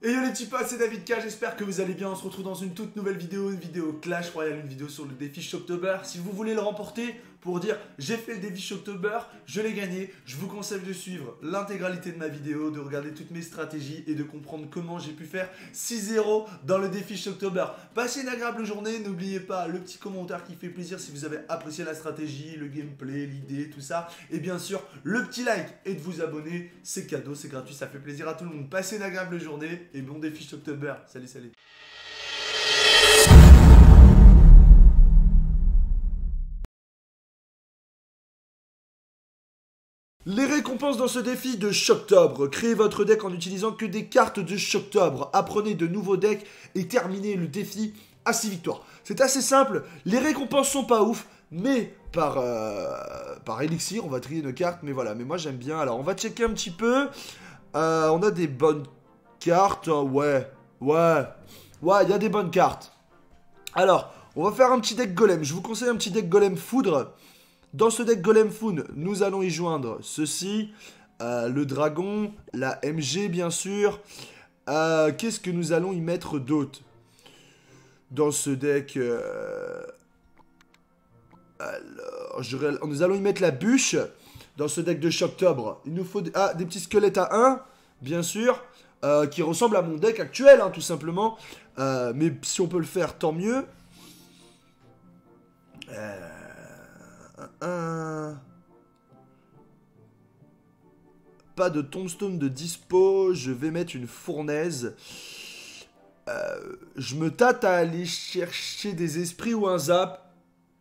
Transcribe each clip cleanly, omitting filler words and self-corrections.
Et yo les petits potes, c'est David K, j'espère que vous allez bien, on se retrouve dans une toute nouvelle vidéo, une vidéo Clash Royale, une vidéo sur le défi Shocktober. Si vous voulez le remporter, pour dire j'ai fait le défi Shocktober, je l'ai gagné, je vous conseille de suivre l'intégralité de ma vidéo, de regarder toutes mes stratégies et de comprendre comment j'ai pu faire 6-0 dans le défi Shocktober. Passez une agréable journée, n'oubliez pas le petit commentaire qui fait plaisir si vous avez apprécié la stratégie, le gameplay, l'idée, tout ça. Et bien sûr, le petit like et de vous abonner, c'est cadeau, c'est gratuit, ça fait plaisir à tout le monde. Passez une agréable journée et bon défi Shocktober. Salut, salut. Les récompenses dans ce défi de Shocktober. Créez votre deck en utilisant que des cartes de Shocktober. Apprenez de nouveaux decks et terminez le défi à 6 victoires. C'est assez simple, les récompenses sont pas ouf, mais par élixir, on va trier nos cartes, mais voilà, mais moi j'aime bien. Alors on va checker un petit peu, on a des bonnes cartes, ouais, il y a des bonnes cartes. Alors, on va faire un petit deck golem, je vous conseille un petit deck golem foudre. Dans ce deck Golem Foon, nous allons y joindre ceci, le dragon, la MG bien sûr. Qu'est-ce que nous allons y mettre d'autre dans ce deck alors, nous allons y mettre la bûche dans ce deck de Shocktober. Il nous faut des petits squelettes à 1, bien sûr, qui ressemblent à mon deck actuel, hein, tout simplement. Mais si on peut le faire, tant mieux. Pas de tombstone de dispo, je vais mettre une fournaise. Je me tâte à aller chercher des esprits ou un zap.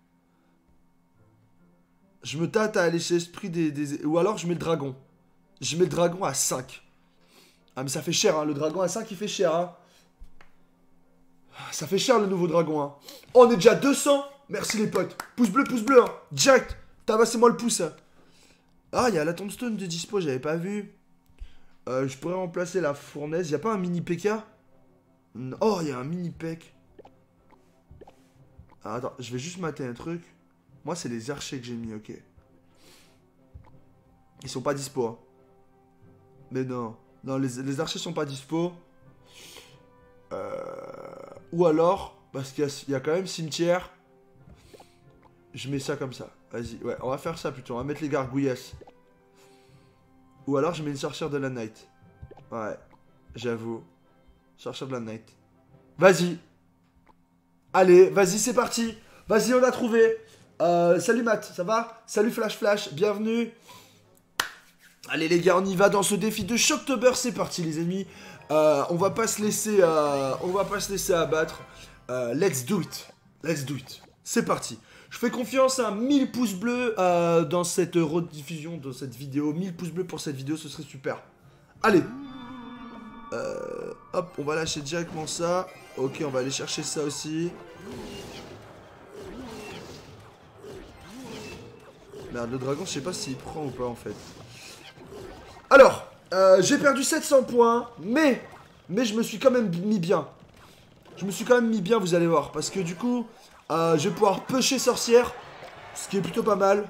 Je me tâte à aller chercher ou alors je mets le dragon. Je mets le dragon à 5. Ah mais ça fait cher, hein. Le dragon à 5 il fait cher, hein. Ça fait cher le nouveau dragon, hein. Oh, on est déjà 200. Merci les potes. Pouce bleu, hein. Direct. Tabassez-moi le pouce. Ah, il y a la tombstone de dispo, j'avais pas vu. Je pourrais remplacer la fournaise. Il y a pas un mini PK? Oh, il y a un mini PEK. Ah, attends, je vais juste mater un truc. Moi, c'est les archers que j'ai mis, ok. Ils sont pas dispo, hein. Mais non. Non, les archers sont pas dispo. Ou alors, parce qu'il y a quand même cimetière. Je mets ça comme ça. Vas-y, ouais, on va faire ça plutôt. On va mettre les gargouillasses. Ou alors je mets une sorcière de la night. Ouais, j'avoue. Sorcière de la night. Vas-y. Allez, vas-y, c'est parti. Vas-y, on a trouvé. Salut Matt, ça va? Salut Flash, bienvenue. Allez les gars, on y va dans ce défi de Shocktober. C'est parti les amis. On va pas se laisser abattre. Let's do it. C'est parti. Je fais confiance à 1000 pouces bleus dans cette rediffusion de cette vidéo. 1000 pouces bleus pour cette vidéo, ce serait super. Allez. Hop, on va lâcher directement ça. Ok, on va aller chercher ça aussi. Merde, le dragon, je sais pas s'il prend ou pas en fait. Alors, j'ai perdu 700 points, mais je me suis quand même mis bien. Vous allez voir, parce que du coup... je vais pouvoir pêcher sorcière, ce qui est plutôt pas mal.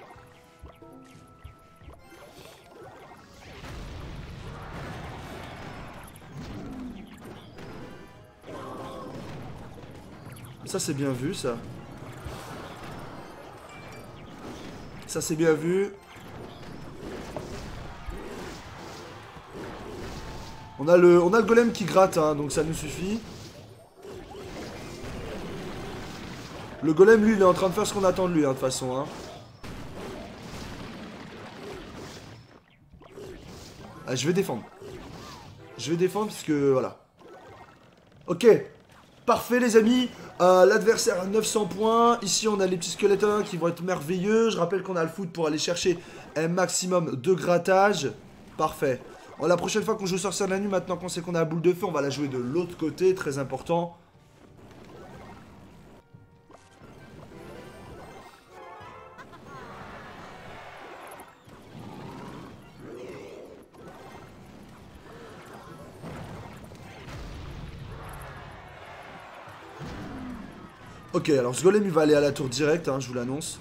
Ça c'est bien vu, ça. Ça c'est bien vu. On a le golem qui gratte, hein, donc ça nous suffit. Le golem, lui, il est en train de faire ce qu'on attend de lui, hein, de toute façon. Hein. Ah, je vais défendre. Parce que, voilà. Ok. Parfait, les amis. L'adversaire a 900 points. Ici, on a les petits squelettes qui vont être merveilleux. Je rappelle qu'on a le foot pour aller chercher un maximum de grattage. Parfait. Bon, la prochaine fois qu'on joue sorcière de la nuit, maintenant qu'on sait qu'on a la boule de feu, on va la jouer de l'autre côté. Très important. Ok, alors ce golem il va aller à la tour directe, hein, je vous l'annonce.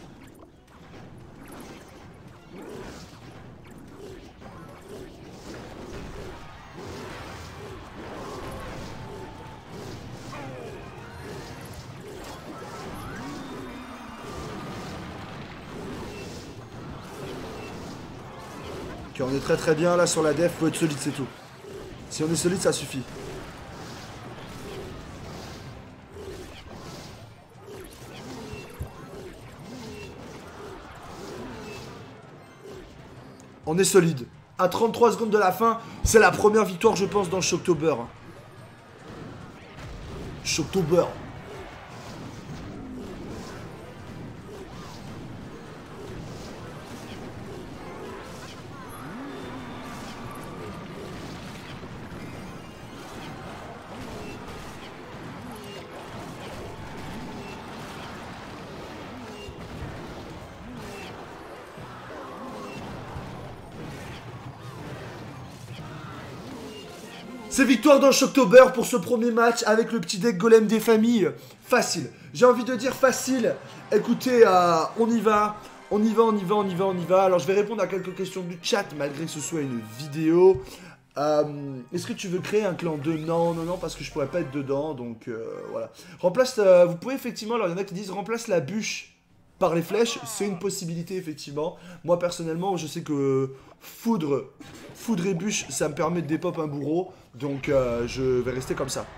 Ok, on est très très bien là sur la def, faut être solide, c'est tout. Si on est solide, ça suffit. On est solide. À 33 secondes de la fin, c'est la première victoire, je pense, dans Shocktober. Shocktober. C'est victoire dans Shocktober pour ce premier match avec le petit deck golem des familles. Facile. J'ai envie de dire facile. Écoutez, on y va. On y va, on y va, on y va, on y va. Alors je vais répondre à quelques questions du chat malgré que ce soit une vidéo. Est-ce que tu veux créer un clan 2? Non, non, non, parce que je pourrais pas être dedans. Donc voilà. Remplace, vous pouvez effectivement, alors il y en a qui disent remplace la bûche par les flèches. C'est une possibilité effectivement. Moi personnellement, je sais que foudre et bûche, ça me permet de dépop un bourreau. Donc je vais rester comme ça.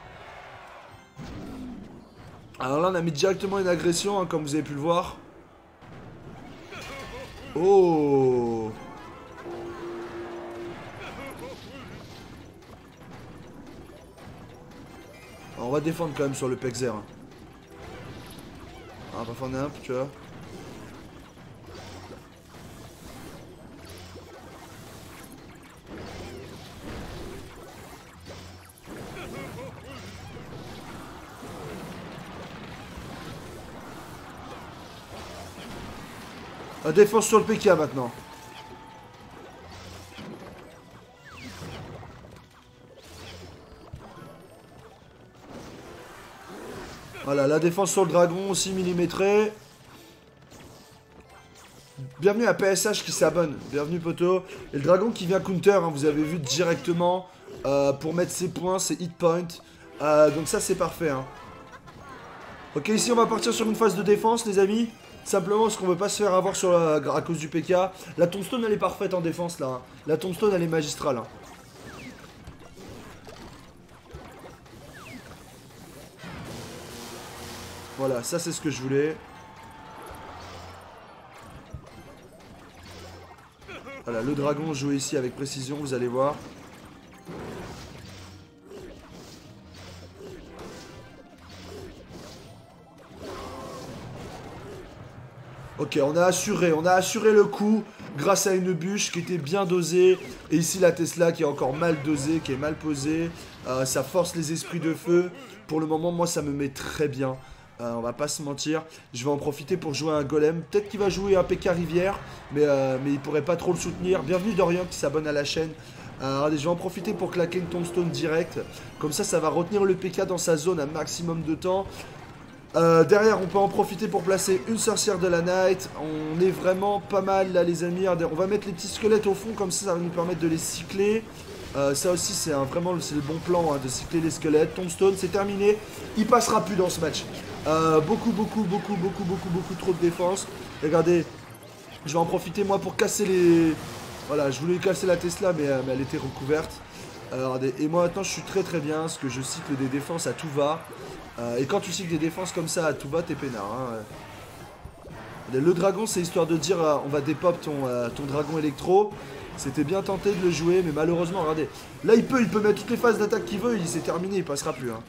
Alors là on a mis directement une agression hein, comme vous avez pu le voir. Oh. Alors, on va défendre quand même sur le Pexer. Hein. On va défendre un peu tu vois. La défense sur le PK maintenant. Voilà, la défense sur le dragon aussi millimétrée. Bienvenue à PSH qui s'abonne. Bienvenue poto. Et le dragon qui vient counter, hein, vous avez vu directement pour mettre ses points, ses hit points. Donc ça c'est parfait. Hein. Ok, ici on va partir sur une phase de défense les amis. Simplement parce qu'on veut pas se faire avoir sur à cause du PK. La tombstone elle est parfaite en défense là. Hein. La tombstone elle est magistrale. Hein. Voilà, ça c'est ce que je voulais. Voilà, le dragon joue ici avec précision, vous allez voir. Ok, on a assuré le coup grâce à une bûche qui était bien dosée. Et ici la Tesla qui est encore mal dosée, qui est mal posée. Ça force les esprits de feu. Pour le moment, moi ça me met très bien. On va pas se mentir. Je vais en profiter pour jouer un golem. Peut-être qu'il va jouer un PK Rivière, mais il pourrait pas trop le soutenir. Bienvenue Dorian qui s'abonne à la chaîne. Allez, je vais en profiter pour claquer une tombstone direct. Comme ça va retenir le PK dans sa zone un maximum de temps. Derrière, on peut en profiter pour placer une sorcière de la night. On est vraiment pas mal là, les amis. On va mettre les petits squelettes au fond, comme ça va nous permettre de les cycler. Ça aussi, c'est vraiment le bon plan hein, de cycler les squelettes. Tombstone, c'est terminé. Il passera plus dans ce match. Beaucoup trop de défense. Regardez, je vais en profiter moi pour casser les... Voilà, je voulais casser la Tesla, mais elle était recouverte. Regardez, et moi maintenant, je suis très bien, parce que je cycle des défenses à tout va. Et quand tu cycles des défenses comme ça à tout va, t'es peinard. Hein. Le dragon, c'est histoire de dire on va dépop ton dragon électro. C'était bien tenté de le jouer, mais malheureusement, regardez. Là, il peut mettre toutes les phases d'attaque qu'il veut, il s'est terminé, il passera plus. Hein.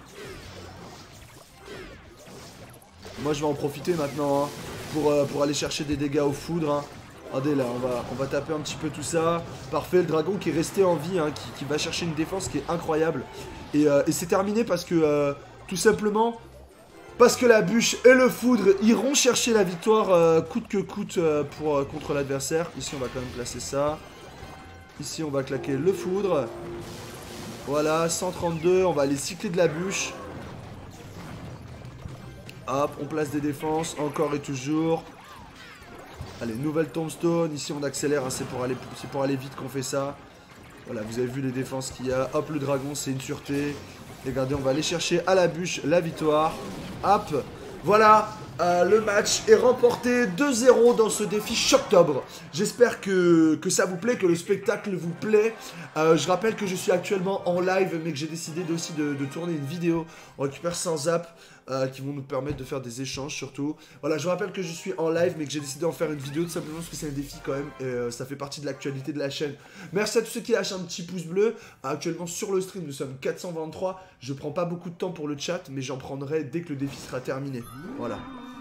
Moi, je vais en profiter maintenant hein, pour aller chercher des dégâts aux foudres. Hein. Regardez, là, on va taper un petit peu tout ça. Parfait, le dragon qui est resté en vie, hein, qui va chercher une défense qui est incroyable. Et c'est terminé parce que... tout simplement parce que la bûche et le foudre iront chercher la victoire coûte que coûte contre l'adversaire. Ici on va quand même placer ça. Ici on va claquer le foudre. Voilà, 132, on va aller cycler de la bûche. Hop, on place des défenses, encore et toujours. Allez, nouvelle tombstone, ici on accélère, hein, c'est pour aller vite qu'on fait ça. Voilà, vous avez vu les défenses qu'il y a. Hop, le dragon, c'est une sûreté. Regardez, on va aller chercher à la bûche la victoire. Hop, voilà, Le match est remporté 2-0 dans ce défi Choctobre. J'espère que ça vous plaît, que le spectacle vous plaît. Je rappelle que je suis actuellement en live, mais que j'ai décidé aussi de tourner une vidéo. On récupère 100 zaps qui vont nous permettre de faire des échanges surtout. Voilà, je vous rappelle que je suis en live, mais que j'ai décidé d'en faire une vidéo tout simplement parce que c'est un défi quand même. Et ça fait partie de l'actualité de la chaîne. Merci à tous ceux qui lâchent un petit pouce bleu. Actuellement sur le stream, nous sommes 423. Je prends pas beaucoup de temps pour le chat, mais j'en prendrai dès que le défi sera terminé. Voilà.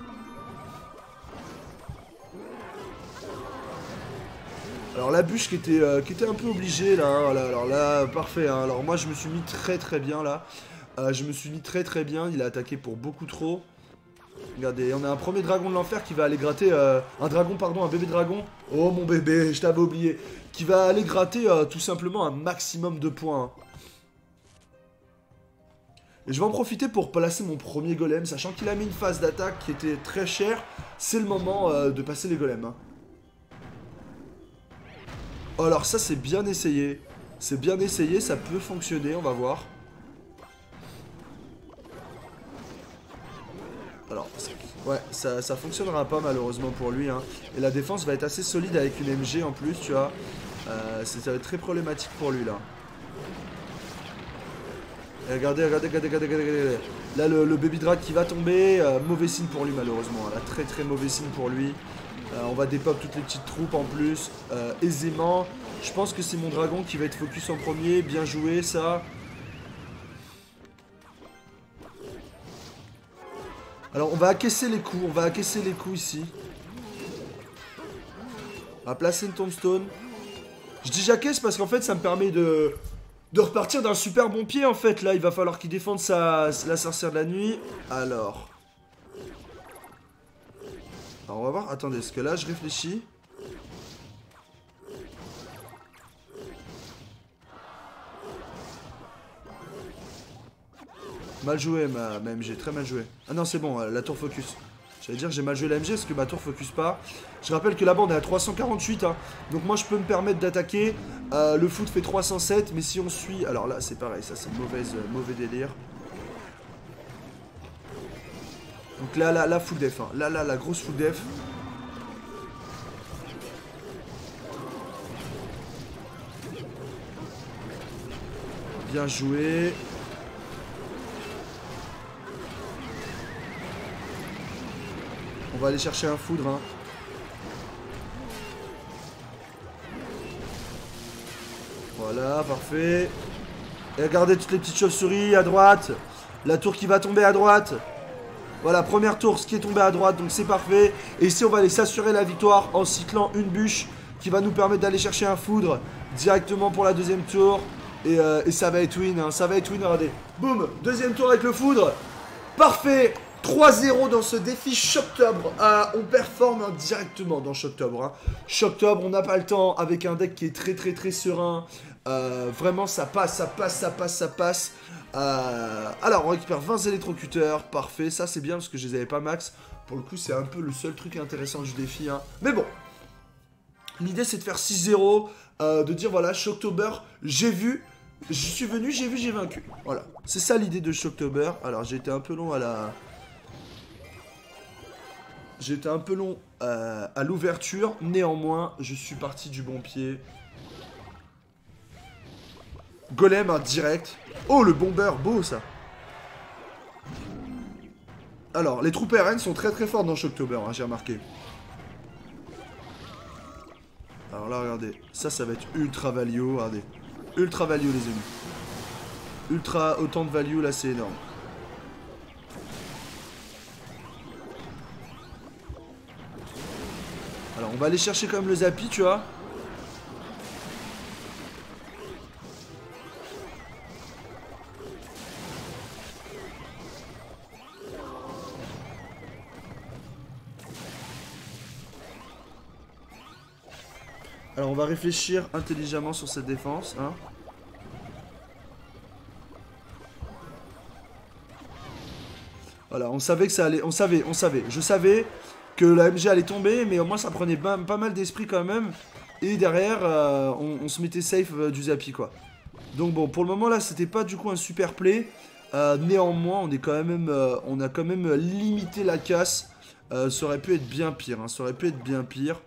Alors la bûche qui était un peu obligée là, hein, voilà, alors là, parfait, hein. Alors moi je me suis mis très bien là. Je me suis mis très bien, il a attaqué pour beaucoup trop. Regardez, on a un premier dragon de l'enfer qui va aller gratter, un dragon pardon, un bébé dragon. Oh mon bébé, je t'avais oublié. Qui va aller gratter tout simplement un maximum de points. Hein. Et je vais en profiter pour placer mon premier golem, sachant qu'il a mis une phase d'attaque qui était très chère. C'est le moment de passer les golems. Hein. Oh, alors ça c'est bien essayé. C'est bien essayé, ça peut fonctionner, on va voir. Alors, ouais, ça fonctionnera pas malheureusement pour lui. Hein. Et la défense va être assez solide avec une MG en plus, tu vois. Ça va être très problématique pour lui là. Et regardez. Là, le baby drag qui va tomber. Mauvais signe pour lui malheureusement. Là, très mauvais signe pour lui. On va dépop toutes les petites troupes en plus. Aisément. Je pense que c'est mon dragon qui va être focus en premier. Bien joué ça. Alors on va acquiescer les coups, ici. On va placer une tombstone. Je dis j'acquiesce parce qu'en fait ça me permet de repartir d'un super bon pied en fait. Là il va falloir qu'il défende la sorcière de la nuit. Alors on va voir, attendez, parce que là je réfléchis. Mal joué ma MG, très mal joué. Ah non c'est bon, la tour focus. J'allais dire j'ai mal joué la MG parce que ma tour focus pas. Je rappelle que là-bas on est à 348 hein. Donc moi je peux me permettre d'attaquer. Le foot fait 307 mais si on suit... Alors là c'est pareil, ça c'est mauvais délire. Donc là full def hein. Là la grosse full def. Bien joué. On va aller chercher un foudre. Hein. Voilà, parfait. Et regardez toutes les petites chauves-souris à droite. La tour qui va tomber à droite. Voilà, première tour, ce qui est tombé à droite, donc c'est parfait. Et ici, on va aller s'assurer la victoire en cyclant une bûche qui va nous permettre d'aller chercher un foudre directement pour la deuxième tour. Et ça va être win, hein. Ça va être win, regardez. Boum, deuxième tour avec le foudre. Parfait. 3-0 dans ce défi Choctobre. On performe directement dans Choctobre. Hein. Choctobre, on n'a pas le temps avec un deck qui est très serein. Vraiment, ça passe. Alors, on récupère 20 électrocuteurs. Parfait, ça c'est bien parce que je les avais pas max. Pour le coup, c'est un peu le seul truc intéressant du défi. Hein. Mais bon, l'idée c'est de faire 6-0. De dire voilà, Choctober, j'ai vu. Je suis venu, j'ai vu, j'ai vaincu. Voilà, c'est ça l'idée de Choctober. Alors, j'ai été un peu long à la... J'étais un peu long à l'ouverture, néanmoins, je suis parti du bon pied. Golem, hein, direct. Oh, le bomber, beau ça. Alors, les troupes RN sont très fortes dans Choctober, hein, j'ai remarqué. Alors là, regardez, ça va être ultra value, regardez. Ultra value, les amis. Ultra, autant de value, là, c'est énorme. Alors, on va aller chercher quand même le Zappy, tu vois. Alors, on va réfléchir intelligemment sur cette défense, hein. Voilà, on savait que ça allait... On savait. Je savais que la MG allait tomber, mais au moins ça prenait pas mal d'esprit quand même. Et derrière, on se mettait safe du Zappy, quoi. Donc bon, pour le moment là, c'était pas du coup un super play. Néanmoins, on a quand même limité la casse. Ça aurait pu être bien pire, hein, ça aurait pu être bien pire.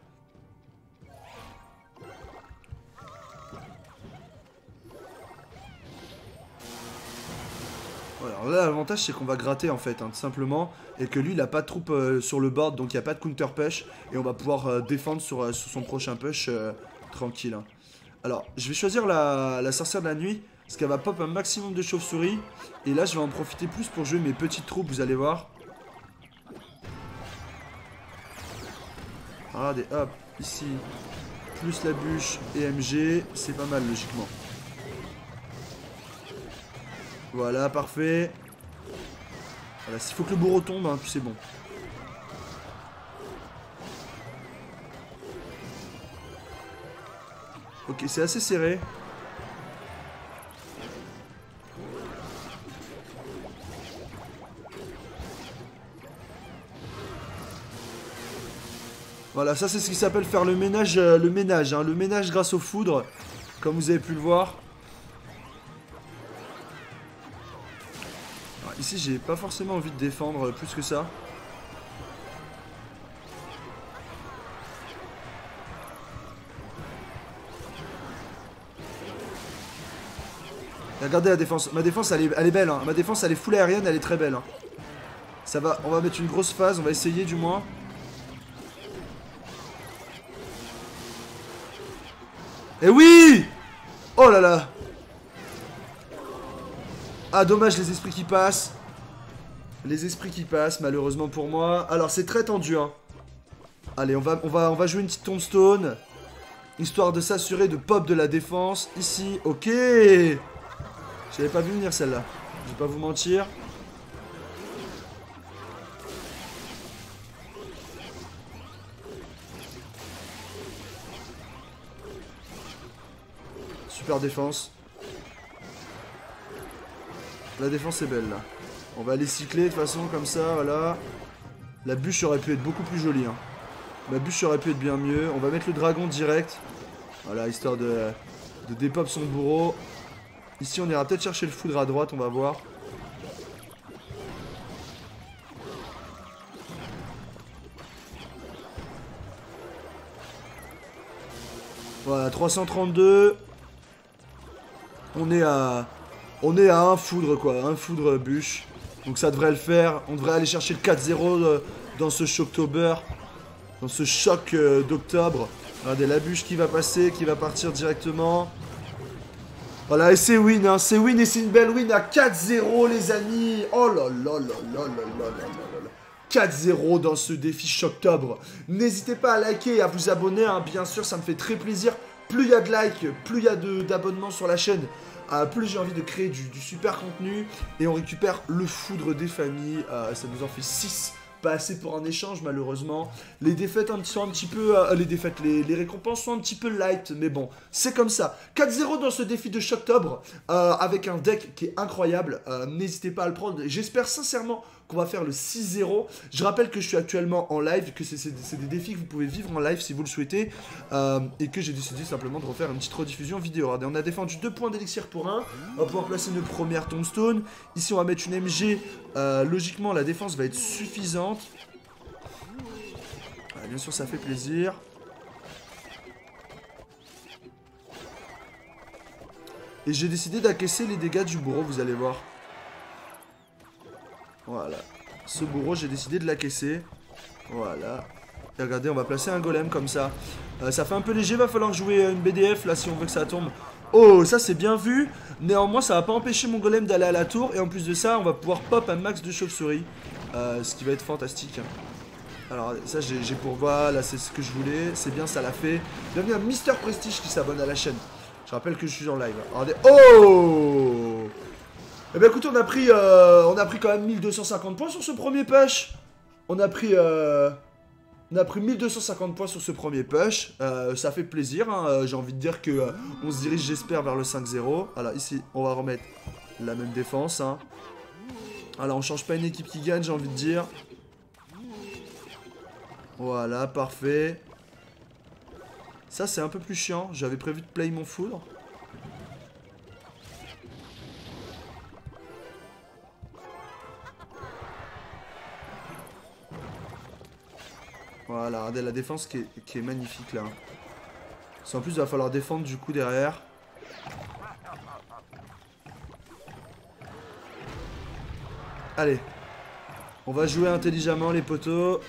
Voilà, alors là, l'avantage, c'est qu'on va gratter, en fait, hein, tout simplement. Et que lui, il a pas de troupes sur le board, donc il n'y a pas de counter push. Et on va pouvoir défendre sur son prochain push tranquille. Hein. Alors, je vais choisir la sorcière de la nuit, parce qu'elle va pop un maximum de chauves-souris. Et là, je vais en profiter plus pour jouer mes petites troupes, vous allez voir. Regardez, hop, ici, plus la bûche et MG, c'est pas mal, logiquement. Voilà, parfait. Voilà, s'il faut que le bourreau tombe, hein, puis c'est bon. Ok, c'est assez serré. Voilà, ça c'est ce qui s'appelle faire le ménage, hein, le ménage grâce aux foudres, comme vous avez pu le voir. Alors, ici, j'ai pas forcément envie de défendre plus que ça. Regardez la défense. Ma défense, elle est belle. Hein. Ma défense, elle est full aérienne, elle est très belle. Hein. Ça va, on va mettre une grosse phase, on va essayer du moins. Et oui! Oh là là! Ah, dommage, les esprits qui passent. Les esprits qui passent, malheureusement pour moi. Alors, c'est très tendu, hein. Allez, on va jouer une petite tombstone. Histoire de s'assurer de pop de la défense. Ici, ok. J'avais pas vu venir celle-là. Je vais pas vous mentir. Super défense. La défense est belle, là. On va aller cycler de toute façon, comme ça, voilà. La bûche aurait pu être beaucoup plus jolie, hein. La bûche aurait pu être bien mieux. On va mettre le dragon direct. Voilà, histoire de dépop son bourreau. Ici, on ira peut-être chercher le foudre à droite, on va voir. Voilà, 332. On est à un foudre, quoi. Un foudre bûche. Donc ça devrait le faire. On devrait aller chercher le 4-0 dans ce Shocktober. Dans ce choc d'octobre. Regardez la bûche qui va passer, qui va partir directement. Voilà, et c'est win, hein. C'est win et c'est une belle win à 4-0, les amis. Oh là là là là là là là là là. 4-0 dans ce défi Shocktober. N'hésitez pas à liker et à vous abonner, hein. Bien sûr, ça me fait très plaisir. Plus il y a de likes, plus il y a d'abonnements sur la chaîne, plus j'ai envie de créer du super contenu. Et on récupère le foudre des familles. Ça nous en fait 6. Pas assez pour un échange, malheureusement. Les défaites sont un petit peu... les récompenses sont un petit peu light, mais bon, c'est comme ça. 4-0 dans ce défi de Shocktober, avec un deck qui est incroyable. N'hésitez pas à le prendre. J'espère sincèrement qu'on va faire le 6-0. Je rappelle que je suis actuellement en live, que c'est des défis que vous pouvez vivre en live si vous le souhaitez, et que j'ai décidé simplement de refaire une petite rediffusion vidéo. Regardez, on a défendu 2 points d'élixir pour 1. On va pouvoir placer une première tombstone. Ici, on va mettre une MG. Logiquement, la défense va être suffisante. Bien sûr, ça fait plaisir. Et j'ai décidé d'acquiescer les dégâts du bourreau, vous allez voir. Voilà. Ce bourreau, j'ai décidé de l'acquiescer. Voilà. Et regardez, on va placer un golem comme ça. Ça fait un peu léger, va falloir jouer une BDF là si on veut que ça tombe. Oh, ça c'est bien vu. Néanmoins, ça va pas empêcher mon golem d'aller à la tour. Et en plus de ça, on va pouvoir pop un max de chauve-souris. Ce qui va être fantastique. Alors, ça j'ai pour voilà, c'est ce que je voulais. C'est bien, ça l'a fait. Bienvenue à Mister Prestige qui s'abonne à la chaîne. Je rappelle que je suis en live. Regardez. Oh! Eh bien écoute, on a pris quand même 1250 points sur ce premier push. On a pris 1250 points sur ce premier push. Ça fait plaisir, hein. J'ai envie de dire que on se dirige, j'espère, vers le 5-0. Alors ici, on va remettre la même défense, hein. Alors on change pas une équipe qui gagne, j'ai envie de dire. Voilà, parfait. Ça c'est un peu plus chiant. J'avais prévu de play mon foudre. Voilà, regardez la défense qui est magnifique là. En plus, il va falloir défendre du coup derrière. Allez. On va jouer intelligemment les poteaux.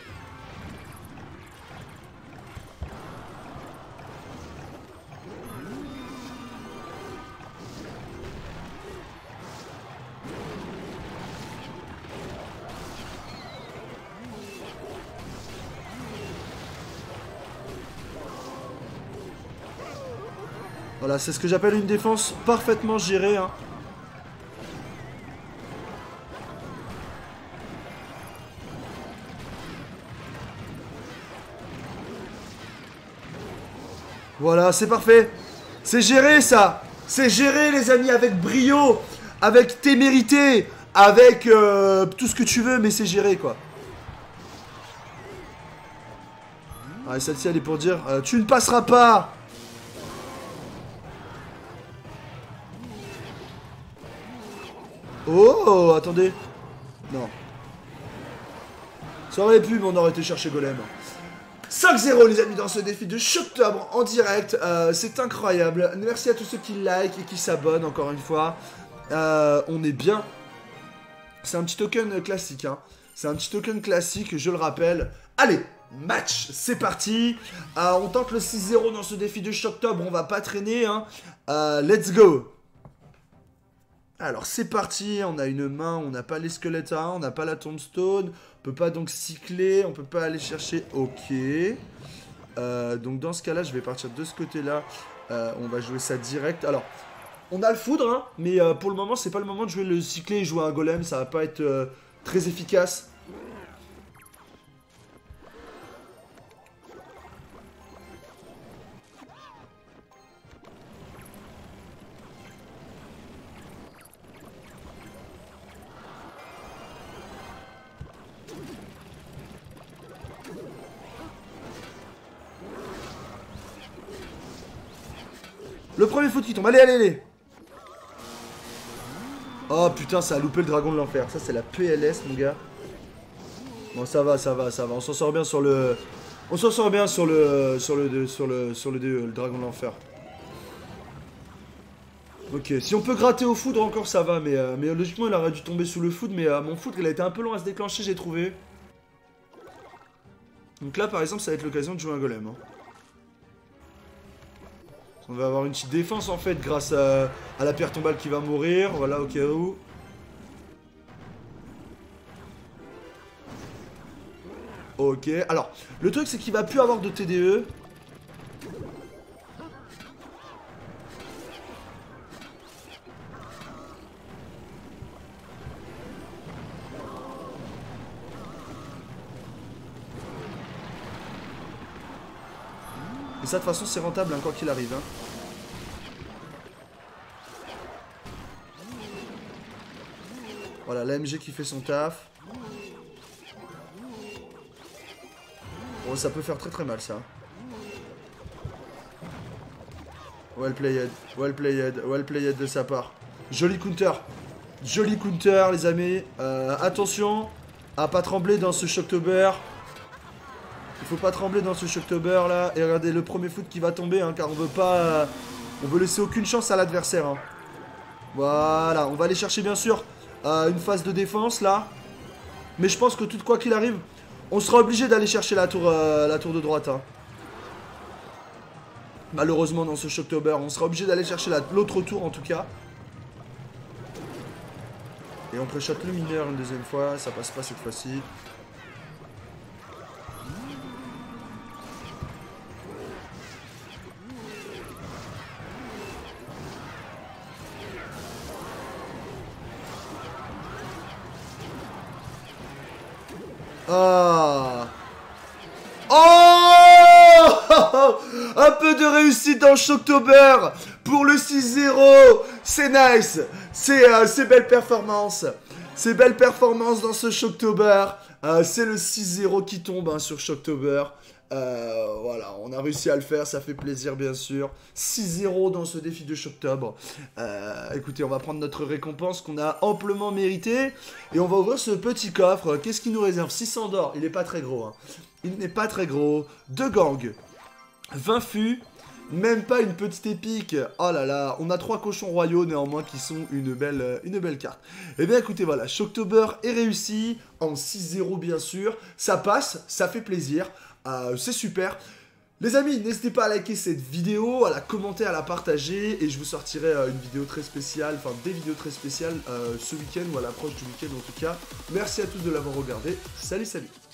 Voilà, c'est ce que j'appelle une défense parfaitement gérée, hein. Voilà, c'est parfait. C'est géré, ça. C'est géré, les amis, avec brio, avec témérité, avec tout ce que tu veux, mais c'est géré, quoi. Ah, celle-ci, elle est pour dire, tu ne passeras pas. Oh, attendez. Non. Ça aurait pu, mais on aurait été chercher Golem. 5-0 les amis dans ce défi de Shocktober en direct, c'est incroyable. Merci à tous ceux qui like et qui s'abonnent encore une fois. On est bien. C'est un petit token classique, hein. C'est un petit token classique, je le rappelle. Allez, match, c'est parti. On tente le 6-0 dans ce défi de Shocktober, on va pas traîner, hein. Let's go. Alors c'est parti, on a une main, on n'a pas les squelettes à 1, on n'a pas la tombstone, on peut pas donc cycler, on peut pas aller chercher, ok. Donc dans ce cas là, je vais partir de ce côté là, on va jouer ça direct. Alors, on a le foudre, hein, mais pour le moment, c'est pas le moment de jouer le cycler et jouer un golem, ça va pas être très efficace. Le premier foot qui tombe, allez, allez, allez. Oh putain, ça a loupé le dragon de l'enfer. Ça, c'est la PLS, mon gars. Bon, ça va, ça va, ça va. On s'en sort bien sur le... On s'en sort bien sur le dragon de l'enfer. Ok, si on peut gratter au foudre encore, ça va. Mais logiquement, il aurait dû tomber sous le foudre. Mais mon foudre, il a été un peu long à se déclencher, j'ai trouvé. Donc là, par exemple, ça va être l'occasion de jouer un golem, hein. On va avoir une petite défense en fait grâce à la pierre tombale qui va mourir. Voilà, au cas où. Ok, alors, le truc c'est qu'il va plus avoir de TDE. Et ça de toute façon c'est rentable hein, quoi qu'il arrive. Hein. Voilà, l'AMG qui fait son taf. Bon, ça peut faire très très mal ça. Well played, well played, well played de sa part. Joli counter. Joli counter les amis. Attention à pas trembler dans ce Shocktober. Il faut pas trembler dans ce Shocktober là. Et regardez le premier foot qui va tomber hein, car on veut pas... on veut laisser aucune chance à l'adversaire. Hein. Voilà, on va aller chercher bien sûr une phase de défense là. Mais je pense que tout quoi qu'il arrive, on sera obligé d'aller chercher la tour de droite. Hein. Malheureusement dans ce Shocktober, on sera obligé d'aller chercher l'autre tour en tout cas. Et on pré-shot le mineur une deuxième fois, ça passe pas cette fois-ci. Ah. Oh. Un peu de réussite dans Shocktober pour le 6-0. C'est nice. C'est belle performance. C'est belle performance dans ce Shocktober. C'est le 6-0 qui tombe hein, sur Shocktober. Voilà, on a réussi à le faire, ça fait plaisir bien sûr. 6-0 dans ce défi de Shocktober. Écoutez, on va prendre notre récompense qu'on a amplement mérité. Et on va ouvrir ce petit coffre. Qu'est-ce qu'il nous réserve? 600 d'or, il est pas très gros. Hein. Il n'est pas très gros. 2 gangs. 20 fûts. Même pas une petite épique. Oh là là, on a 3 cochons royaux néanmoins qui sont une belle carte. Et bien écoutez, voilà, Shocktober est réussi en 6-0 bien sûr. Ça passe, ça fait plaisir, c'est super. Les amis, n'hésitez pas à liker cette vidéo, à la commenter, à la partager. Et je vous sortirai une vidéo très spéciale, enfin des vidéos très spéciales ce week-end ou à l'approche du week-end en tout cas. Merci à tous de l'avoir regardé. Salut, salut.